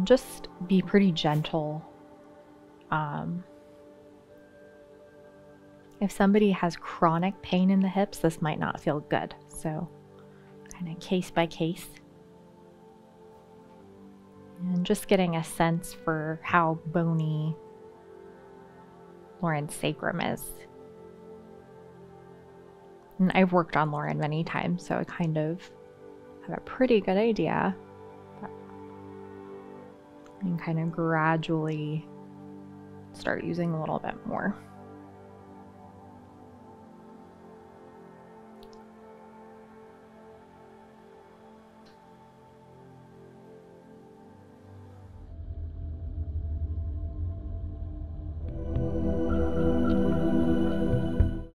just be pretty gentle. If somebody has chronic pain in the hips, this might not feel good. So kind of case by case. And just getting a sense for how bony Lauren's sacrum is. And I've worked on Lauren many times, so I kind of have a pretty good idea. And kind of gradually start using a little bit more.